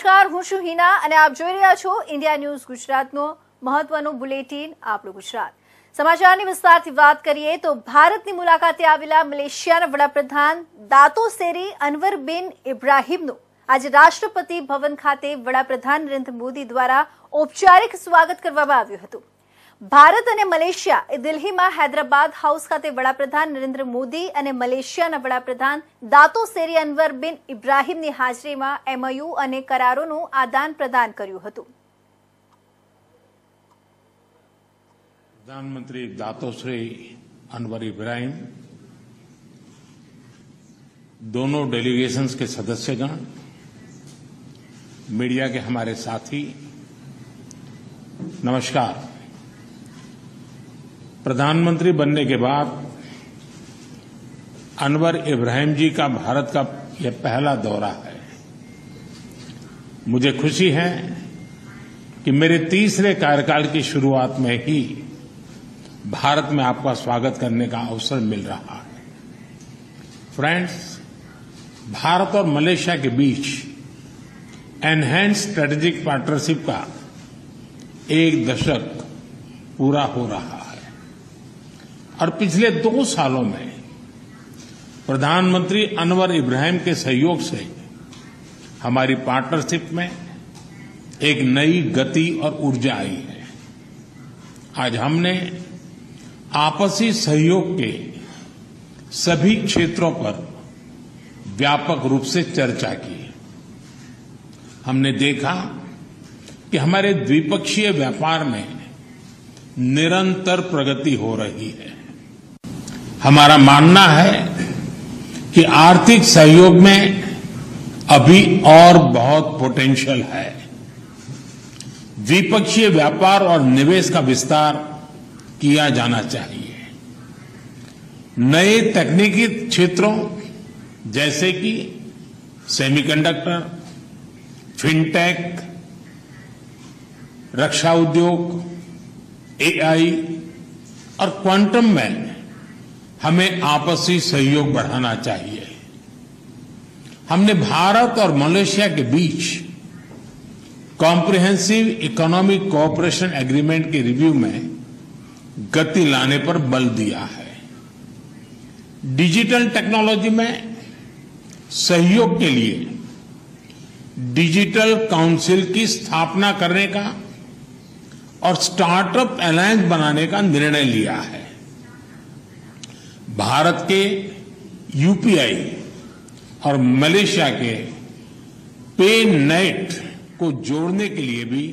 નમસ્કાર, હું છું હિના અને આપ જોઈ રહ્યા છો ઇન્ડિયા ન્યૂઝ ગુજરાતનો મહત્વનું બુલેટિન આપણું ગુજરાત. સમાચારની વિસ્તારથી વાત કરીએ તો ભારતની મુલાકાતે આવેલા મલેશિયાના વડાપ્રધાન દાતો સેરી અનવર બિન ઇબ્રાહિમનું આજે રાષ્ટ્રપતિ ભવન ખાતે વડાપ્રધાન નરેન્દ્ર મોદી દ્વારા ઔપચારિક સ્વાગત કરવામાં આવ્યું હતું. ભારત અને મલેશિયા એ દિલ્હીમાં હૈદરાબાદ હાઉસ ખાતે વડાપ્રધાન નરેન્દ્ર મોદી અને મલેશિયાના વડાપ્રધાન દાતો સેરી અનવર બિન ઇબ્રાહિમની હાજરીમાં MOU અને કરારોનું આદાન પ્રદાન કર્યું હતું. प्रधानमंत्री दातो श्री अनवर इब्राहिम, दोनों डेलीगेशंस के सदस्यगण, मीडिया के हमारे साथी, नमस्कार. प्रधानमंत्री बनने के बाद अनवर इब्राहिम जी का भारत का यह पहला दौरा है. मुझे खुशी है कि मेरे तीसरे कार्यकाल की शुरुआत में ही भारत में आपका स्वागत करने का अवसर मिल रहा है. फ्रेंड्स, भारत और मलेशिया के बीच एनहांस्ड स्ट्रेटेजिक पार्टनरशिप का 1 दशक पूरा हो रहा है और पिछले 2 सालों में प्रधानमंत्री अनवर इब्राहिम के सहयोग से हमारी पार्टनरशिप में एक नई गति और ऊर्जा आई है. आज हमने आपसी सहयोग के सभी क्षेत्रों पर व्यापक रूप से चर्चा की. हमने देखा कि हमारे द्विपक्षीय व्यापार में निरंतर प्रगति हो रही है. हमारा मानना है कि आर्थिक सहयोग में अभी और बहुत पोटेंशियल है. द्विपक्षीय व्यापार और निवेश का विस्तार किया जाना चाहिए. नए तकनीकी क्षेत्रों जैसे कि सेमीकंडक्टर, फिनटेक, रक्षा उद्योग, AI और क्वांटम में हमें आपसी सहयोग बढ़ाना चाहिए. हमने भारत और मलेशिया के बीच कॉम्प्रिहेंसिव इकोनॉमिक कोऑपरेशन एग्रीमेंट के रिव्यू में गति लाने पर बल दिया है. डिजिटल टेक्नोलॉजी में सहयोग के लिए डिजिटल काउंसिल की स्थापना करने का और स्टार्टअप अलायंस बनाने का निर्णय लिया है. भारत के UPI और मलेशिया के PayNet को जोड़ने के लिए भी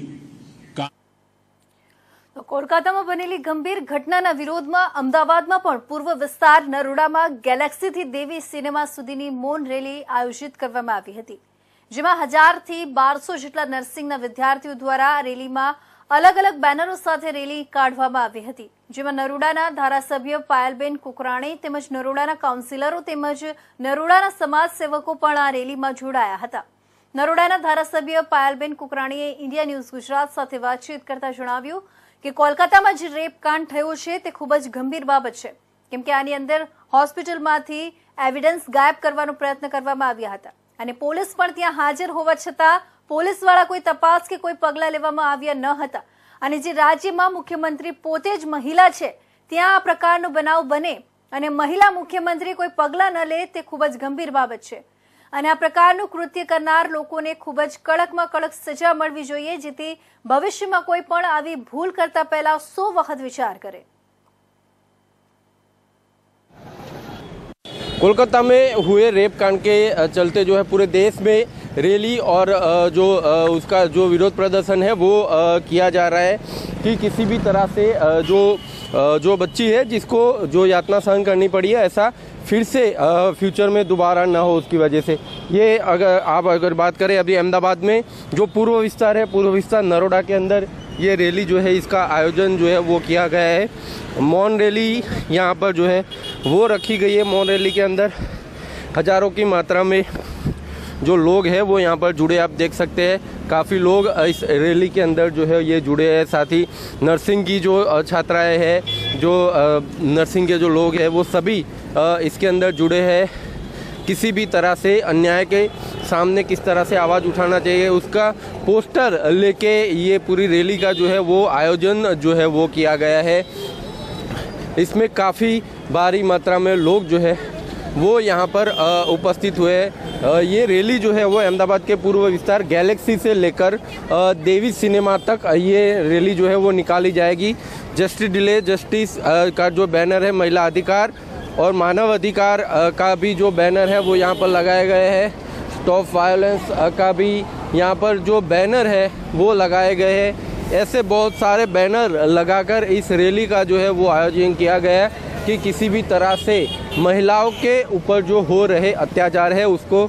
તો કોલકાતામાં બનેલી ગંભીર ઘટનાના વિરોધમાં અમદાવાદમાં પણ પૂર્વ વિસ્તાર નરોડામાં ગેલેક્સીથી દેવી સિનેમા સુધીની મૌન રેલી આયોજિત કરવામાં આવી હતી, જેમાં 1000થી 1200 જેટલા નર્સિંગના વિદ્યાર્થીઓ દ્વારા રેલીમાં અલગ અલગ બેનરો સાથે રેલી કાઢવામાં આવી હતી, જેમાં નરોડાના ધારાસભ્ય પાયલબેન કુકરાણી તેમજ નરોડાના કાઉન્સિલરો તેમજ નરોડાના સમાજસેવકો પણ આ રેલીમાં જોડાયા હતા. નરોડાના ધારાસભ્ય પાયલબેન કુકરાણીએ ઇન્ડિયા ન્યૂઝ ગુજરાત સાથે વાતચીત કરતા જણાવ્યું કે કોલકાતામાં જે રેપ કાંડ થયો છે તે ખૂબ જ ગંભીર બાબત છે, કેમ કે આની અંદર હોસ્પિટલમાંથી એવિડન્સ ગાયબ કરવાનો પ્રયત્ન કરવામાં આવ્યા હતા અને પોલીસ પણ ત્યાં હાજર હોવા છતાં પોલીસવાળા કોઈ તપાસ કે કોઈ પગલાં લેવામાં આવ્યા ન હતા અને જે રાજ્યમાં મુખ્યમંત્રી પોતે જ મહિલા છે ત્યાં આ પ્રકારનો બનાવ બને અને મહિલા મુખ્યમંત્રી કોઈ પગલાં ન લે તે ખૂબ જ ગંભીર બાબત છે અને આ પ્રકારનું કૃત્ય કરનાર લોકોને ખૂબ જ કડકમાં કડક સજા મળવી જોઈએ, જેથી ભવિષ્યમાં કોઈ પણ આવી ભૂલ કરતા પહેલા 100 વખત વિચાર કરે. कोलकाता में हुए रेप कांड के चलते जो है पूरे देश में रैली और जो उसका जो विरोध प्रदर्शन है वो किया जा रहा है कि किसी भी तरह से जो बच्ची है जिसको जो यातना सहन करनी पड़ी है ऐसा फिर से फ्यूचर में दोबारा ना हो उसकी वजह से. ये अगर बात करें अभी अहमदाबाद में जो पूर्व विस्तार है, पूर्व विस्तार नरोडा के अंदर ये रैली जो है इसका आयोजन जो है वो किया गया है. मौन रैली यहाँ पर जो है वो रखी गई है. मौन रैली के अंदर हजारों की मात्रा में जो लोग हैं वो यहाँ पर जुड़े, आप देख सकते हैं काफ़ी लोग इस रैली के अंदर जो है ये जुड़े हैं. साथ ही नर्सिंग की जो छात्राएं हैं, जो नर्सिंग के जो लोग हैं वो सभी इसके अंदर जुड़े हैं. किसी भी तरह से अन्याय के सामने किस तरह से आवाज़ उठाना चाहिए, उसका पोस्टर लेके ये पूरी रैली का जो है वो आयोजन जो है वो किया गया है। इसमें काफ़ी भारी मात्रा में लोग जो है वो यहाँ पर उपस्थित हुए। ये रैली जो है वो अहमदाबाद के पूर्व विस्तार गैलेक्सी से लेकर देवी सिनेमा तक ये रैली जो है वो निकाली जाएगी। जस्टिस डिले जस्टिस का जो बैनर है, महिला अधिकार और मानव अधिकार का भी जो बैनर है वो यहाँ पर लगाए गए हैं। स्टॉप वायलेंस का भी यहाँ पर जो बैनर है वो लगाए गए हैं। ऐसे बहुत सारे बैनर लगाकर इस रैली का जो है वो आयोजन किया गया है कि किसी भी तरह से महिलाओं के ऊपर जो हो रहे अत्याचार है उसको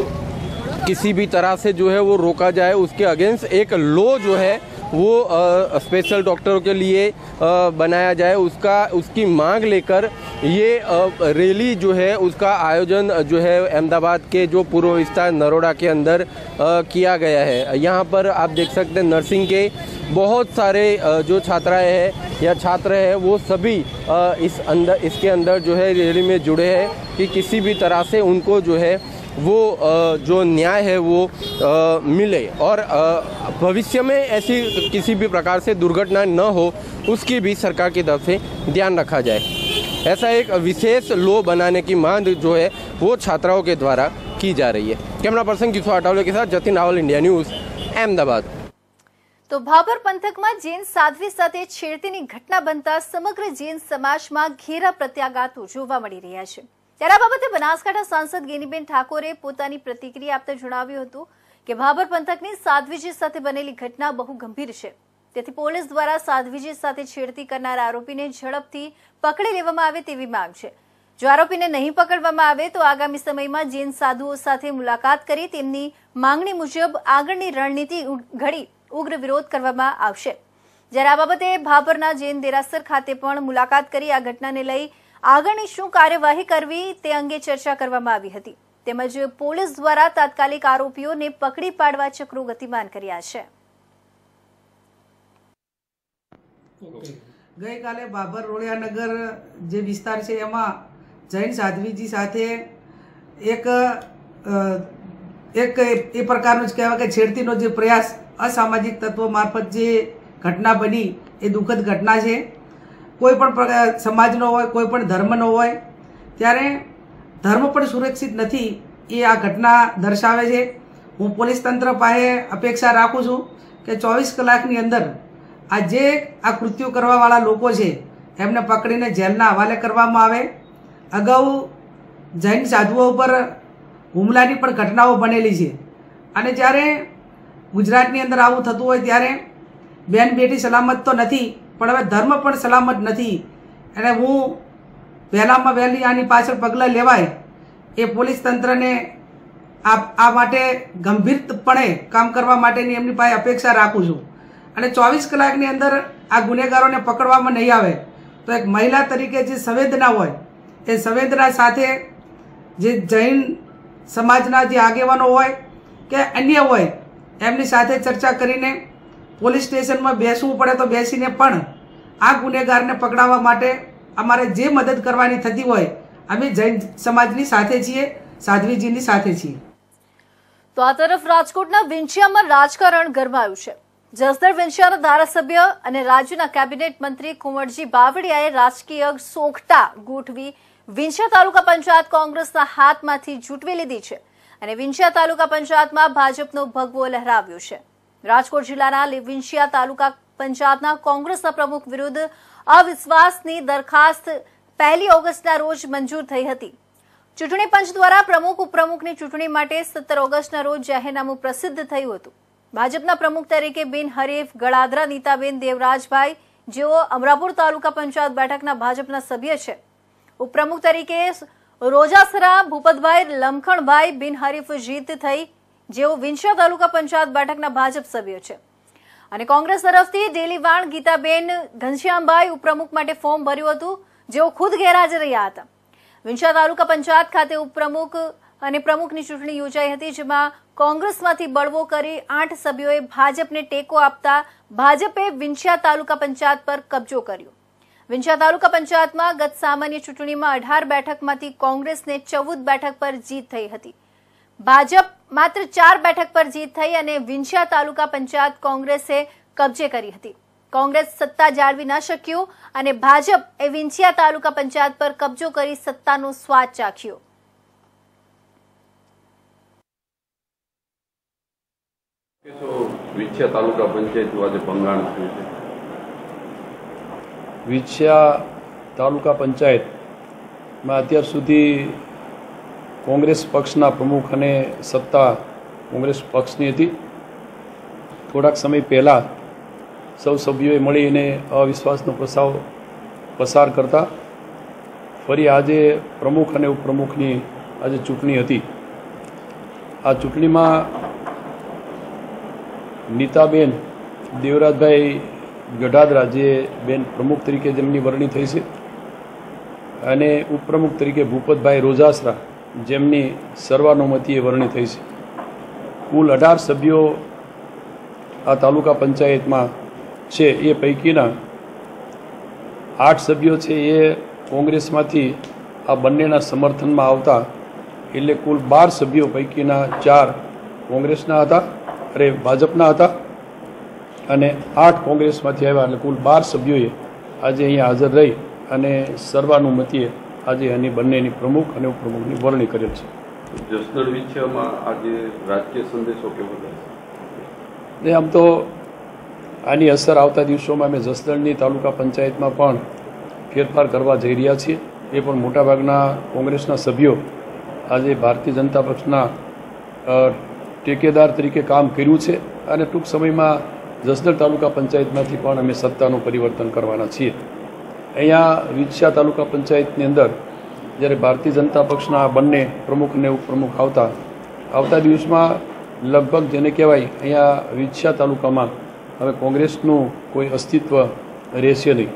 किसी भी तरह से जो है वो रोका जाए। उसके अगेंस्ट एक लॉ जो है वो स्पेशल डॉक्टरों के लिए बनाया जाए, उसकी मांग लेकर ये रैली जो है उसका आयोजन जो है अहमदाबाद के जो पूर्व विस्तार नरोड़ा के अंदर किया गया है। यहाँ पर आप देख सकते हैं नर्सिंग के बहुत सारे जो छात्राएं हैं या छात्र हैं वो सभी इसके अंदर जो है रैली में जुड़े हैं कि किसी भी तरह से उनको जो है वो जो न्याय है वो मिले और भविष्य में ऐसी किसी भी प्रकार से दुर्घटना न हो उसकी भी सरकार की तरफ से ध्यान रखा जाए। ऐसा एक विशेष लॉ बनाने की मांग जो है वो छात्राओं के द्वारा की जा रही है। कैमरा पर्सन किशोर अटावले के साथ जतिन रावल, इंडिया न्यूज़, अहमदाबाद। તો ભાભર પંથકમાં જૈન સાધ્વી સાથે છેડતીની ઘટના બનતા સમગ્ર જૈન સમાજમાં ઘેરા પ્રત્યાઘાતો જોવા મળી રહ્યા છે। ત્યારે આ બાબતે બનાસકાંઠા સાંસદ ગેનીબેન ઠાકોરે પોતાની પ્રતિક્રિયા આપતા જણાવ્યું હતું કે ભાભર પંથકની સાધ્વીજી સાથે બનેલી ઘટના બહુ ગંભીર છે, તેથી પોલીસ દ્વારા સાધ્વીજી સાથે છેડતી કરનાર આરોપીને ઝડપથી પકડી લેવામાં આવે તેવી માંગ છે। જો આરોપીને નહીં પકડવામાં આવે તો આગામી સમયમાં જૈન સાધુઓ સાથે મુલાકાત કરી તેમની માંગણી મુજબ આગળની રણનીતિ ઘડી ઉગ્ર વિરોધ કરવામાં આવશે। જ્યારે આ બાબતે ભાભરના જૈન દેરાસર ખાતે પણ મુલાકાત કરી આ ઘટનાને લઈ આગળની શું કાર્યવાહી કરવી તે અંગે ચર્ચા કરવામાં આવી હતી, તેમજ પોલીસ દ્વારા તાત્કાલિક આરોપીઓને પકડી પાડવા ચક્રો ગતિમાન કર્યા છે। ગઈકાલે ભાભર રોડિયાનગર જે વિસ્તાર છે એમાં જૈન સાધ્વીજી સાથે એક એ પ્રકારનો જ કહેવાય કે છેડતીનો જે પ્રયાસ અસામાજિક તત્વો મારફત જે ઘટના બની એ દુઃખદ ઘટના છે। કોઈ પણ સમાજનો હોય, કોઈ પણ ધર્મનો હોય, ત્યારે ધર્મ પણ સુરક્ષિત નથી એ આ ઘટના દર્શાવે છે। હું પોલીસ તંત્ર પાસે અપેક્ષા રાખું છું કે 24 કલાકની અંદર આ જે આ કૃત્યો કરવાવાળા લોકો છે એમને પકડીને જેલના હવાલે કરવામાં આવે। અગાઉ જૈન સાધુઓ ઉપર હુમલાની પણ ઘટનાઓ બનેલી છે અને જ્યારે ગુજરાતની અંદર આવું થતું હોય ત્યારે બેન બેટી સલામત તો નથી પણ હવે ધર્મ પણ સલામત નથી અને હું વહેલામાં વહેલી આની પાછળ પગલાં લેવાય એ પોલીસ તંત્રને આ માટે ગંભીરપણે કામ કરવા માટેની એમની પાસે અપેક્ષા રાખું છું અને 24 કલાકની અંદર આ ગુનેગારોને પકડવામાં નહીં આવે તો એક મહિલા તરીકે જે સંવેદના હોય એ સંવેદના સાથે જે જૈન સમાજના જે આગેવાનો હોય કે અન્ય હોય એમની સાથે ચર્ચા કરીને પોલીસ સ્ટેશનમાં બેસવું પડે તો બેસીને પણ આ ગુનેગારને પકડાવવા માટે અમારે જે મદદ કરવાની થતી હોય અમે જૈન સમાજની સાથે છીએ, સાધ્વીજીની સાથે છીએ। તો આ તરફ રાજકોટના વિંછિયામાં રાજકારણ ગરમાયું છે। જસદણ વિંછિયાના ધારાસભ્ય અને રાજ્યના કેબિનેટ મંત્રી કુંવરજી બાવળિયાએ રાજકીય સોગટા ગોઠવી વિંછિયા તાલુકા પંચાયત કોંગ્રેસના હાથમાંથી જૂટવી લીધી છે અને વિંછિયા તાલુકા પંચાયતમાં ભાજપનો ભગવો લહેરાવ્યો છે। રાજકોટ જિલ્લાના વિંછિયા તાલુકા પંચાયતના કોંગ્રેસના પ્રમુખ વિરુદ્ધ અવિશ્વાસની દરખાસ્ત 1 ઓગસ્ટના રોજ મંજૂર થઈ હતી। ચૂંટણી પંચ દ્વારા પ્રમુખ ઉપપ્રમુખની ચૂંટણી માટે 17 ઓગસ્ટના રોજ જાહેરનામું પ્રસિદ્ધ થયું હતું। ભાજપના પ્રમુખ તરીકે બિનહરીફ ગળાદરા નીતાબેન દેવરાજભાઈ, જેઓ અમરાપુર તાલુકા પંચાયત બેઠકના ભાજપના સભ્ય છે, ઉપપ્રમુખ તરીકે રોજાસરા ભૂપતભાઈ લમખણભાઈ બિનહરીફ જીત થઈ, જેઓ વિંછિયા તાલુકા પંચાયત બેઠકના ભાજપ સભ્ય છે, અને કોંગ્રેસ તરફથી ડેલીવાણ ગીતાબેન ઘનશ્યામભાઈ ઉપપ્રમુખ માટે ફોર્મ ભર્યું હતું, જેઓ ખુદ ગેરહાજર રહ્યા હતા। વિંછિયા તાલુકા પંચાયત ખાતે ઉપપ્રમુખ અને પ્રમુખની ચૂંટણી યોજાઈ હતી, જેમાં કોંગ્રેસમાંથી બળવો કરી 8 સભ્યોએ ભાજપને ટેકો આપતા ભાજપે વિંછિયા તાલુકા પંચાયત પર કબજો કર્યો। વિંછિયા તાલુકા પંચાયતમાં ગત સામાન્ય ચૂંટણીમાં 18 બેઠકમાંથી કોંગ્રેસને 14 બેઠક પર જીત થઈ હતી. ભાજપ માત્ર 4 બેઠક પર જીત થઈ અને વિંછિયા તાલુકા પંચાયત કોંગ્રેસે કબજે કરી હતી. કોંગ્રેસ સત્તા જાળવી ન શક્યું અને ભાજપ એ વિંછિયા તાલુકા પંચાયત પર કબજો કરી સત્તાનો સ્વાદ ચાખ્યો. વિંછિયા તાલુકા પંચાયત આજે ભંગાણ થયું છે. વિંછિયા તાલુકા પંચાયતમાં અત્યાર સુધી કોંગ્રેસ પક્ષના પ્રમુખ અને સત્તા કોંગ્રેસ પક્ષની હતી. થોડાક સમય પહેલાં સૌ સભ્યોએ મળીને અવિશ્વાસનો પ્રસ્તાવ પસાર કરતા ફરી આજે પ્રમુખ અને ઉપપ્રમુખની આજે ચૂંટણી હતી. આ ચૂંટણીમાં નીતાબેન દેવરાજભાઈ ગઢાદરા જે બેન પ્રમુખ તરીકે જેમની વરણી થઈ છે અને ઉપપ્રમુખ તરીકે ભૂપતભાઈ રોજાસરા જેમની સર્વાનુમતિએ વરણી થઈ છે. કુલ 18 સભ્યો આ તાલુકા પંચાયતમાં છે. એ પૈકીના 8 સભ્યો છે એ કોંગ્રેસમાંથી આ બંનેના સમર્થનમાં આવતા, એટલે કુલ 12 સભ્યો પૈકીના 4 કોંગ્રેસના હતા ભાજપના હતા અને 8 કોંગ્રેસમાંથી આવ્યા, એટલે કુલ 12 સભ્યોએ આજે અહીંયા હાજર રહી અને સર્વાનુમતિએ આજે એની બંનેની પ્રમુખ અને ઉપપ્રમુખની વરણી કરેલ છે. જસદણ વિંછિયામાં આજે રાજકીય સંદેશો કેવો રહેશે? આમ તો આની અસર આવતા દિવસોમાં અમે જસદણની તાલુકા પંચાયતમાં પણ ફેરફાર કરવા જઈ રહ્યા છીએ. એ પણ મોટાભાગના કોંગ્રેસના સભ્યો આજે ભારતીય જનતા પક્ષના ટેકેદાર તરીકે કામ કર્યું છે અને ટૂંક સમયમાં જસદણ તાલુકા પંચાયતમાંથી પણ અમે સત્તાનું પરિવર્તન કરવાના છીએ. અહીંયા વિંછિયા તાલુકા પંચાયતની અંદર જ્યારે ભારતીય જનતા પક્ષના બંને પ્રમુખ અને ઉપપ્રમુખ આવતા દિવસમાં લગભગ જેને કહેવાય અહીંયા વિંછિયા તાલુકામાં હવે કોંગ્રેસનું કોઈ અસ્તિત્વ રહેશે નહીં.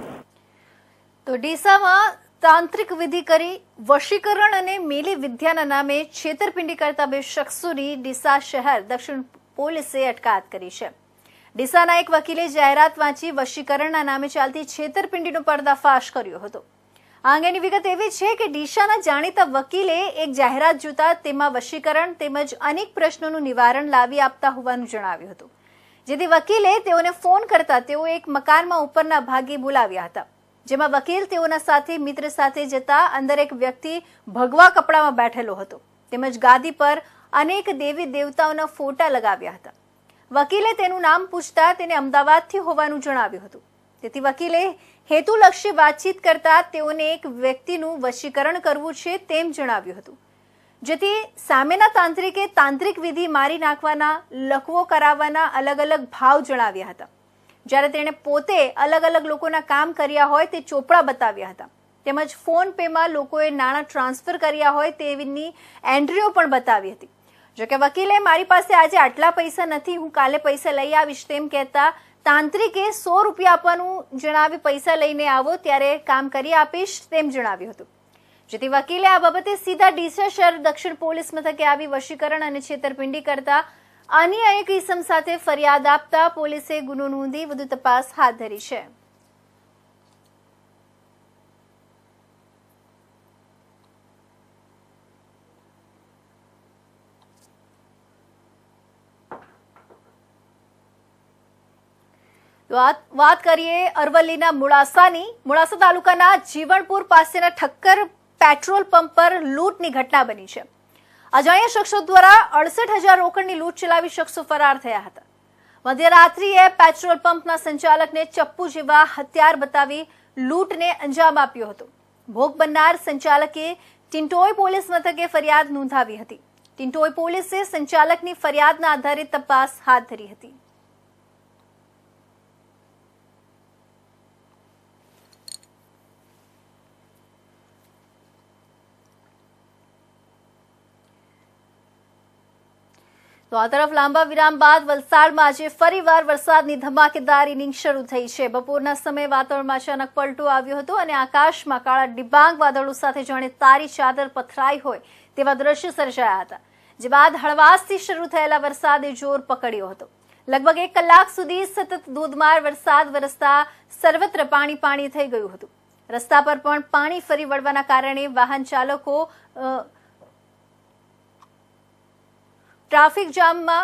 તો ડીસામાં તાંત્રિક વિધિ કરી વશીકરણ અને મેલી વિદ્યાના નામે છેતરપિંડી કરતા 2 શખ્સોની ડીસા શહેર દક્ષિણ પોલીસે અટકાયત કરી છે. ડીસાના એક વકીલે જાહેરાત વાંચી વશીકરણના નામે ચાલતી છેતરપિંડીનો પર્દાફાશ કર્યો હતો. આ અંગેની વિગત એવી છે કે ડીસાના જાણીતા વકીલે એક જાહેરાત જોતા તેમાં વશીકરણ તેમજ અનેક પ્રશ્નોનું નિવારણ લાવી આપતા હોવાનું જણાવ્યું હતું, જેથી વકીલે તેઓને ફોન કરતા તેઓ એક મકાનમાં ઉપરના ભાગે બોલાવ્યા હતા, જેમાં વકીલ તેઓના સાથે મિત્ર સાથે જતા અંદર એક વ્યક્તિ ભગવા કપડામાં બેઠેલો હતો તેમજ ગાદી પર અનેક દેવી દેવતાઓના ફોટા લગાવ્યા હતા. વકીલે તેનું નામ પૂછતા તેને અમદાવાદથી હોવાનું જણાવ્યું હતું, તેથી વકીલે હેતુલક્ષી વાતચીત કરતા તેઓને એક વ્યક્તિનું વશીકરણ કરવું છે તેમ જણાવ્યું હતું, જેથી સામેના તાંત્રિકે તાંત્રિક વિધિ મારી નાખવાના, લખવો કરાવવાના અલગ અલગ ભાવ જણાવ્યા હતા. જ્યારે તેણે પોતે અલગ અલગ લોકોના કામ કર્યા હોય તે ચોપડા બતાવ્યા હતા, તેમજ ફોન પેમાં લોકોએ નાણાં ટ્રાન્સફર કર્યા હોય તેની એન્ટ્રીઓ પણ બતાવી હતી. જોકે વકીલે મારી પાસે આજે આટલા પૈસા નથી, હું કાલે પૈસા લઈ આવીશ તેમ કહેતા તાંત્રિકે 100 રૂપિયા આપવાનું જણાવી પૈસા લઈને આવો ત્યારે કામ કરી આપીશ તેમ જણાવ્યું હતું, જેથી વકીલે આ બાબતે સીધા ડીસા શહેર દક્ષિણ પોલીસ મથકે આવી વશીકરણ અને છેતરપિંડી કરતા અન્ય એક ઇસમ સાથે ફરિયાદ આપતા પોલીસે ગુનો નોંધી વધુ તપાસ હાથ ધરી છે. વાત કરીએ અરવલ્લીના મોડાસા તાલુકાના જીવણપુર પાસેના ઠક્કર પેટ્રોલ પંપ પર લૂંટની ઘટના બની છે. અજાણ્યા શખ્સો દ્વારા 68,000 રોકડની લૂંટ ચલાવી શખ્સો ફરાર થયા હતા. મધ્યરાત્રિએ પેટ્રોલ પંપના સંચાલકને ચપ્પુ જેવા હથિયાર બતાવી લૂંટને અંજામ આપ્યો હતો. ભોગ બનનાર સંચાલકે ટિન્ટોઈ પોલીસ મથકે ફરિયાદ નોંધાવી હતી. ટિન્ટોઈ પોલીસે સંચાલકની ફરિયાદના આધારે તપાસ હાથ ધરી હતી. તો આ તરફ લાંબા વિરામ બાદ વલસાડમાં આજે ફરીવાર વરસાદની ધમાકેદાર ઇનિંગ શરૂ થઈ છે. બપોરના સમયે વાતાવરણમાં અચાનક પલટો આવ્યો હતો અને આકાશમાં કાળા ડિબાંગ વાદળો સાથે જાણે તારી ચાદર પથરાઈ હોય તેવા દ્રશ્યો સર્જાયા હતા. જે બાદ હળવાશથી શરૂ થયેલા વરસાદે જોર પકડ્યો હતો. લગભગ 1 કલાક સુધી સતત ધોધમાર વરસાદ વરસતા સર્વત્ર પાણી થઈ ગયું હતું. રસ્તા પર પણ પાણી ફરી વળવાના કારણે વાહન ચાલકો ટ્રાફિક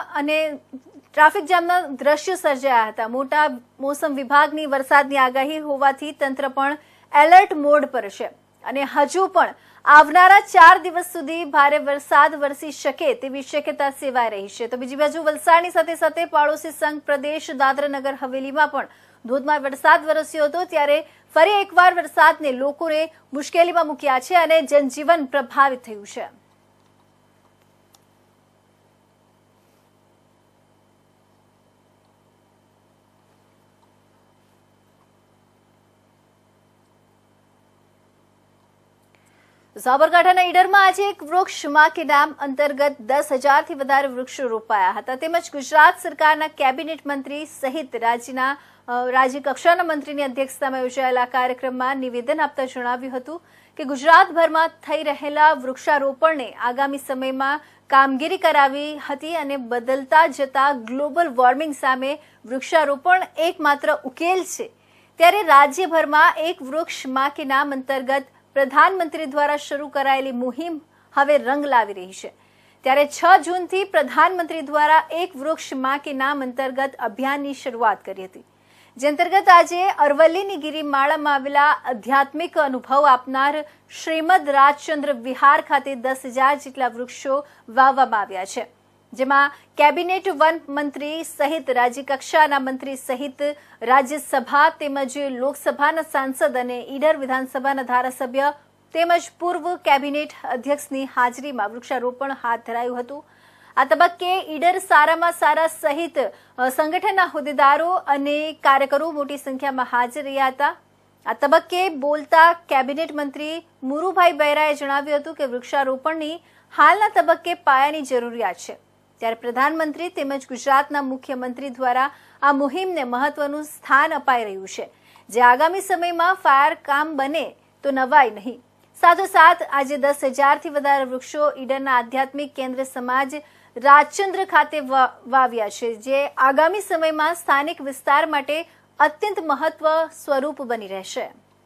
જામના દ્રશ્યો સર્જાયા હતા. મોટા મોસમ વિભાગની વરસાદની આગાહી હોવાથી તંત્ર પણ એલર્ટ મોડ પર છે અને હજુ પણ આવનારા 4 દિવસ સુધી ભારે વરસાદ વરસી શકે તેવી શક્યતા સેવાઈ રહી છે. તો બીજી બાજુ વલસાડની સાથે સાથે પાડોશી સંઘ પ્રદેશ દાદરા નગર હવેલીમાં પણ ધોધમાર વરસાદ વરસ્યો હતો. ત્યારે ફરી એકવાર વરસાદને લોકોને મુશ્કેલીમાં મૂક્યા છે અને જનજીવન પ્રભાવિત થયું છે. સાબરકાંઠાના ઈડરમાં આજે એક વૃક્ષ માં કે નામ અંતર્ગત 10,000થી વધારે વૃક્ષો રોપાયા હતા. તેમજ ગુજરાત સરકારના કેબિનેટ મંત્રી સહિત રાજ્ય કક્ષાના મંત્રીની અધ્યક્ષતામાં યોજાયેલા કાર્યક્રમમાં નિવેદન આપતા જણાવ્યું હતું કે ગુજરાતભરમાં થઈ રહેલા વૃક્ષારોપણને આગામી સમયમાં કામગીરી કરાવી હતી અને બદલતા જતા ગ્લોબલ વોર્મિંગ સામે વૃક્ષારોપણ એકમાત્ર ઉકેલ છે. ત્યારે રાજ્યભરમાં એક વૃક્ષ માં કે નામ અંતર્ગત પ્રધાનમંત્રી દ્વારા શરૂ કરાયેલી મુહિમ હવે રંગ લાવી રહી છે. ત્યારે 6 જૂનથી પ્રધાનમંત્રી દ્વારા એક વૃક્ષ માં કે નામ અંતર્ગત અભિયાનની શરૂઆત કરી હતી. જે અંતર્ગત આજે અરવલ્લીની ગિરિમાળામાં આવેલા આધ્યાત્મિક અનુભવ આપનાર શ્રીમદ રાજચંદ્ર વિહાર ખાતે 10,000 જેટલા વૃક્ષો વાવવામાં આવ્યા છે. જેમાં કેબિનેટ વન મંત્રી સહિત રાજ્યકક્ષાના મંત્રી સહિત રાજ્યસભા તેમજ લોકસભાના સાંસદ અને ઈડર વિધાનસભાના ધારાસભ્ય તેમજ પૂર્વ કેબિનેટ અધ્યક્ષની હાજરીમાં વૃક્ષારોપણ હાથ ધરાયું હતું. આ તબક્કે ઈડર સારામાં સારા સહિત સંગઠનના હોદ્દેદારો અને કાર્યકરો મોટી સંખ્યામાં હાજર રહ્યા હતા. આ તબક્કે બોલતા કેબિનેટ મંત્રી મુરુભાઈ બૈરાએ જણાવ્યું હતું કે વૃક્ષારોપણની હાલના તબક્કે પાયાની જરૂરિયાત છે. ત્યારે પ્રધાનમંત્રી તેમજ ગુજરાતના મુખ્યમંત્રી દ્વારા આ મુહિમને મહત્વનું સ્થાન અપાઈ રહ્યું છે, જે આગામી સમયમાં ફાયર કામ બને તો નવાય નહીં. સાથોસાથ આજે 10,000થી વધારે વૃક્ષો ઈડરના આધ્યાત્મિક કેન્દ્ર સમાજ રાજચંદ્ર ખાતે વાવ્યા છે, જે આગામી સમયમાં સ્થાનિક વિસ્તાર માટે અત્યંત મહત્વ સ્વરૂપ બની રહેશે.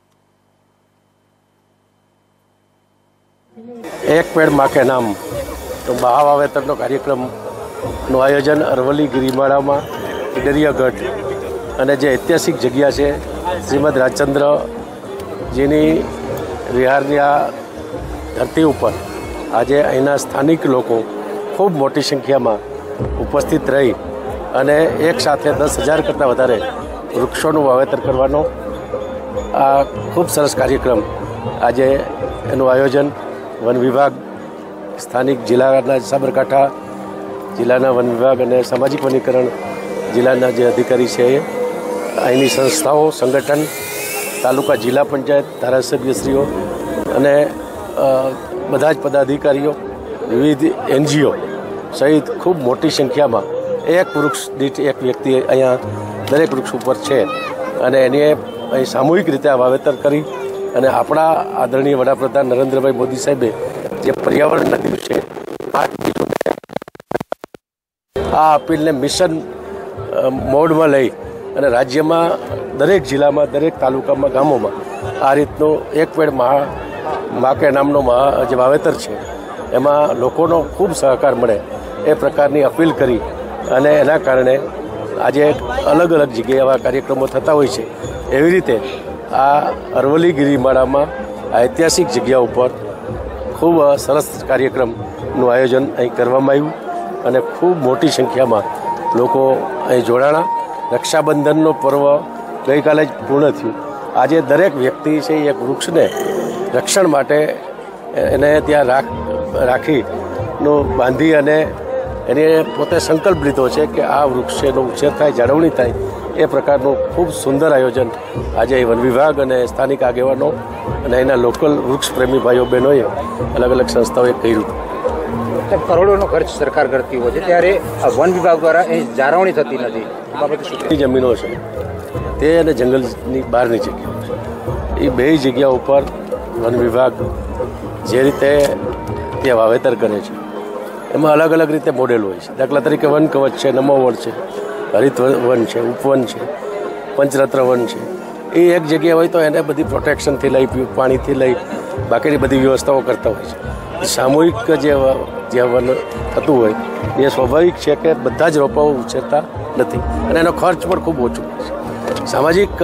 એક પેડ માં કે નામ તો મહાવાવેતરનો કાર્યક્રમનું આયોજન અરવલ્લી ગિરિમાળામાં ઈડરિયાગઢ અને જે ઐતિહાસિક જગ્યા છે શ્રીમદ રાજચંદ્રજીની વિહારની આ ધરતી ઉપર આજે અહીંના સ્થાનિક લોકો ખૂબ મોટી સંખ્યામાં ઉપસ્થિત રહી અને એક સાથે 10,000 કરતાં વધારે વૃક્ષોનું વાવેતર કરવાનો આ ખૂબ સરસ કાર્યક્રમ આજે એનું આયોજન વન વિભાગ, સ્થાનિક જિલ્લાના સાબરકાંઠા જિલ્લાના વન વિભાગ અને સામાજિક વનીકરણ જિલ્લાના જે અધિકારી છે એ અહીંની સંસ્થાઓ, સંગઠન, તાલુકા જિલ્લા પંચાયત, ધારાસભ્યશ્રીઓ અને બધા જ પદાધિકારીઓ, વિવિધ NGO સહિત ખૂબ મોટી સંખ્યામાં એક વૃક્ષ દીઠ એક વ્યક્તિ અહીંયા દરેક વૃક્ષ ઉપર છે અને એને અહીં સામૂહિક રીતે આ વાવેતર કરી અને આપણા આદરણીય વડાપ્રધાન નરેન્દ્રભાઈ મોદી સાહેબે જે પર્યાવરણના દિવસે આ અપીલને મિશન મોડમાં લઈ અને રાજ્યમાં દરેક જિલ્લામાં, દરેક તાલુકામાં, ગામોમાં આ રીતનું એક પેડ મા કે નામનો જે વાવેતર છે એમાં લોકોનો ખૂબ સહકાર મળે એ પ્રકારની અપીલ કરી અને એના કારણે આજે અલગ અલગ જગ્યાએ આવા કાર્યક્રમો થતા હોય છે. એવી રીતે આ અરવલ્લી ગિરિમાળામાં ઐતિહાસિક જગ્યા ઉપર ખૂબ સરસ કાર્યક્રમનું આયોજન અહીં કરવામાં આવ્યું અને ખૂબ મોટી સંખ્યામાં લોકો અહીં જોડાણા. રક્ષાબંધનનો પર્વ ગઈકાલે જ પૂર્ણ થયું. આજે દરેક વ્યક્તિ છે એક વૃક્ષને રક્ષણ માટે એને ત્યાં રાખીનું બાંધી અને એને પોતે સંકલ્પ લીધો છે કે આ વૃક્ષનો ઉછેર થાય, જાળવણી થાય એ પ્રકારનું ખૂબ સુંદર આયોજન આજે વન વિભાગ અને સ્થાનિક આગેવાનો અને એના લોકલ વૃક્ષ પ્રેમી ભાઈઓ બહેનોએ અલગ અલગ સંસ્થાઓએ કર્યું. કરોડોનો ખર્ચ સરકાર કરતી હોય છે ત્યારે વન વિભાગ દ્વારા એ જાળવણી થતી નથી. જમીનો છે તે અને જંગલની બહારની જગ્યાઓ છે એ બે જગ્યા ઉપર વન વિભાગ જે રીતે ત્યાં વાવેતર કરે છે એમાં અલગ અલગ રીતે મોડેલ હોય છે. દાખલા તરીકે વન કવચ છે, નમો વન છે, હરિત વન છે, ઉપવન છે, પંચરત્ન વન છે. એ એક જગ્યાએ હોય તો એને બધી પ્રોટેક્શનથી લઈ પાણીથી લઈ બાકીની બધી વ્યવસ્થાઓ કરતા હોય છે. સામૂહિક જે વન થતું હોય એ સ્વાભાવિક છે કે બધા જ રોપાઓ ઉછેરતા નથી અને એનો ખર્ચ પણ ખૂબ ઓછો હોય છે. સામાજિક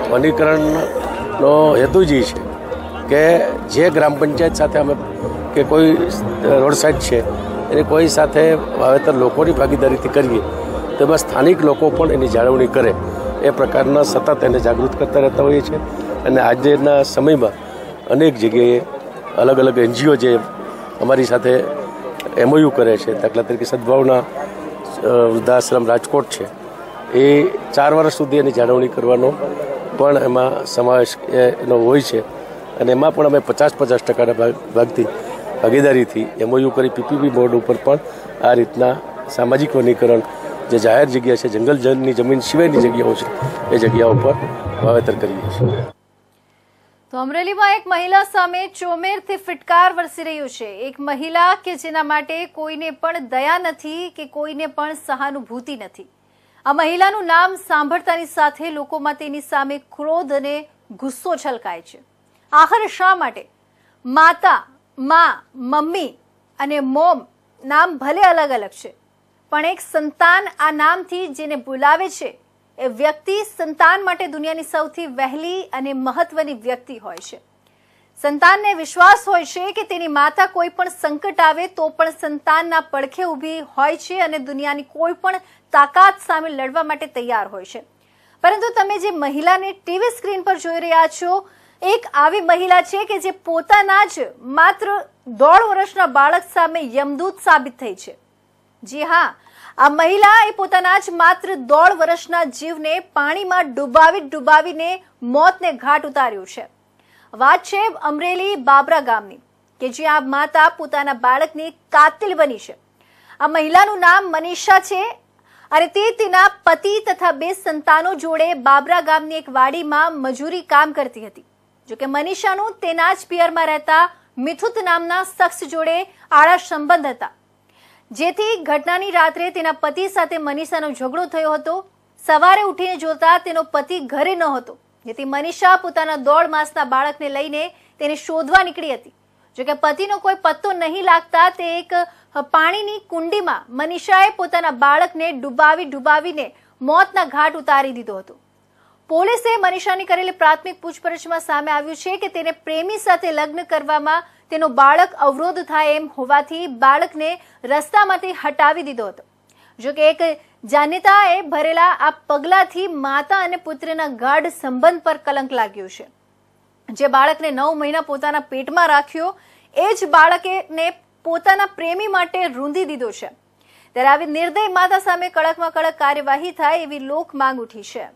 વનીકરણનો હેતુ જ છે કે જે ગ્રામ પંચાયત સાથે અમે કે કોઈ રોડ સાઈડ છે એની કોઈ સાથે વાવેતર લોકોની ભાગીદારીથી કરીએ તો એમાં સ્થાનિક લોકો પણ એની જાળવણી કરે એ પ્રકારના સતત એને જાગૃત કરતા રહેતા હોઈએ છીએ. અને આજના સમયમાં અનેક જગ્યાએ અલગ અલગ NGO જે અમારી સાથે MOU કરે છે, દાખલા તરીકે સદભાવના વૃદ્ધાશ્રમ રાજકોટ છે, એ 4 વર્ષ સુધી એની જાળવણી કરવાનો પણ એમાં સમાવેશ એનો હોય છે. અને એમાં પણ અમે 50-50% ભાગથી ભાગીદારીથી MOU કરી PPP બોર્ડ ઉપર પણ આ રીતના સામાજિક વનીકરણ જે જાહેર જગ્યા છે, જંગલની જમીન સિવાયની જગ્યાઓ છે, એ જગ્યાઓ પર વાવેતર કરીએ છીએ. તો અમરેલીમાં એક મહિલા સામે ચોમેરથી ફિટકાર વરસી રહ્યું છે. એક મહિલા કે જેના માટે કોઈને પણ દયા નથી કે કોઈને પણ સહાનુભૂતિ નથી. આ મહિલાનું નામ સાંભળતાની સાથે લોકોમાં તેની સામે ક્રોધ અને ગુસ્સો છલકાય છે. આખર શા માટે? માતા, માં, મમ્મી અને મોમ નામ ભલે અલગ અલગ છે, પણ એક સંતાન આ નામથી જેને બોલાવે છે એ વ્યક્તિ સંતાન માટે દુનિયાની સૌથી વહેલી અને મહત્વની વ્યક્તિ હોય છે. સંતાનને વિશ્વાસ હોય છે કે તેની માતા કોઈ પણ સંકટ આવે તો પણ સંતાનના પડખે ઊભી હોય છે અને દુનિયાની કોઈ પણ તાકાત સામે લડવા માટે તૈયાર હોય છે. પરંતુ તમે જે મહિલાને ટીવી સ્ક્રીન પર જોઈ રહ્યા છો, એક આવી મહિલા છે કે જે પોતાના જ માત્ર 1.5 વર્ષના બાળક સામે યમદૂત સાબિત થઈ છે. જી હા, આ મહિલા એ પોતાના જ માત્ર 1.5 વર્ષના જીવને પાણીમાં ડુબાવીને મોતને ઘાટ ઉતાર્યું છે. વાત છે અમરેલી બાબરા ગામની કે જ્યાં માતા પોતાના બાળકની કાતિલ બની છે. આ મહિલાનું નામ મનીષા છે અને તે તેના પતિ તથા 2 સંતાનો જોડે બાબરા ગામની એક વાડીમાં મજૂરી કામ કરતી હતી. જોકે મનીષાનું તેના જ પિયરમાં રહેતા મિથુત નામના શખ્સ જોડે આડા સંબંધ હતા, જેથી ઘટનાની રાત્રે તેના પતિ સાથે મનીષાનો ઝઘડો થયો હતો. સવારે ઉઠીને જોતા તેનો પતિ ઘરે ન હતો, જેથી મનીષા પોતાના 1.5 માસના બાળકને લઈને તેને શોધવા નીકળી હતી. જોકે પતિનો કોઈ પત્તો નહીં લાગતા તે એક પાણીની કુંડીમાં મનીષાએ પોતાના બાળકને ડુબાવીને મોતના ઘાટ ઉતારી દીધો હતો. પોલીસે મનીષાની કરેલી પ્રાથમિક પૂછપરછમાં સામે આવ્યું છે કે તેને પ્રેમી સાથે લગ્ન કરવામાં તેનો બાળક અવરોધ થાય એમ હોવાથી બાળકને રસ્તામાંથી હટાવી દીધો હતો. જોકે એક જાણ્યતાએ ભરેલા આ પગલાથી માતા અને પુત્રના ગાઢ સંબંધ પર કલંક લાગ્યું છે. જે બાળકને 9 મહિના પોતાના પેટમાં રાખ્યો એ જ બાળકને પોતાના પ્રેમી માટે રૂંધી દીધો છે. ત્યારે આવી નિર્દય માતા સામે કડકમાં કડક કાર્યવાહી થાય એવી લોક માંગ ઉઠી છે.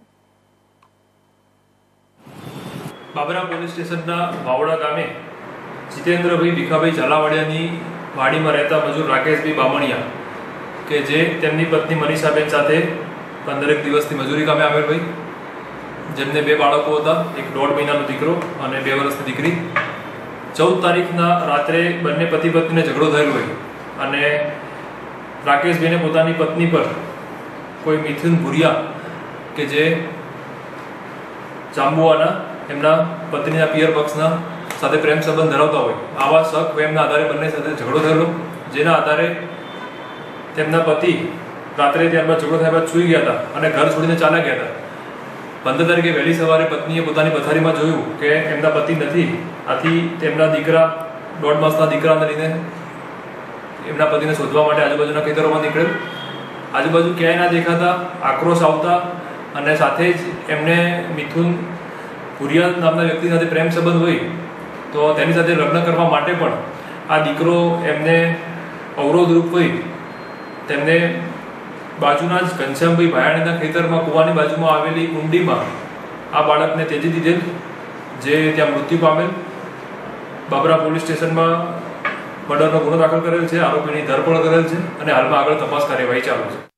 બાબરા પોલીસ સ્ટેશનના વાવડા ગામે જીતેન્દ્રભાઈ ભીખાભાઈ ઝાલાવાડિયાની વાડીમાં રહેતા મજૂર રાકેશભાઈ બામણિયા કે જે તેમની પત્ની મનીષાબેન સાથે 15 દિવસથી મજૂરી કામે આવેલ ભાઈ, જેમને 2 બાળકો હતા, એક 1.5 મહિનાનો દીકરો અને 2 વર્ષની દીકરી. 14 તારીખના રાત્રે બંને પતિ પત્નીને ઝઘડો થયેલો હોય અને રાકેશભાઈને પોતાની પત્ની પર કોઈ મિથુન ભુરિયા કે જે જાંબુવાના એમના પત્નીના પિયર પક્ષના સાથે પ્રેમ સંબંધ ધરાવતા હોય, આવા શક વહેમના આધારે બંને સાથે ઝઘડો થયેલો, જેના આધારે તેમના પતિ રાત્રે ત્યારબાદ ઝઘડો થયા બાદ સૂઈ ગયા હતા અને ઘર છોડીને ચાલ્યા ગયા હતા. 15 તારીખે વહેલી સવારે પત્નીએ પોતાની પથારીમાં જોયું કે એમના પતિ નથી. આથી તેમના દીકરા 1.5 માસના દીકરાને લઈને એમના પતિને શોધવા માટે આજુબાજુના ખેતરોમાં નીકળેલ. આજુબાજુ ક્યાંય ના દેખાતા આક્રોશ આવતા અને સાથે જ એમને મિથુન ભુરિયા નામના વ્યક્તિ સાથે પ્રેમ સંબંધ હોય તો તેની સાથે લગ્ન કરવા માટે પણ આ દીકરો એમને અવરોધરૂપ હોય તેમને બાજુના જ ઘનશ્યામભાઈ ભાયાણીના ખેતરમાં કૂવાની બાજુમાં આવેલી કુંડીમાં આ બાળકને ત્યજી દીધેલ, જે ત્યાં મૃત્યુ પામેલ. બાબરા પોલીસ સ્ટેશનમાં મર્ડરનો ગુનો દાખલ કરેલ છે, આરોપીની ધરપકડ કરેલ છે અને હાલમાં આગળ તપાસ કાર્યવાહી ચાલુ છે.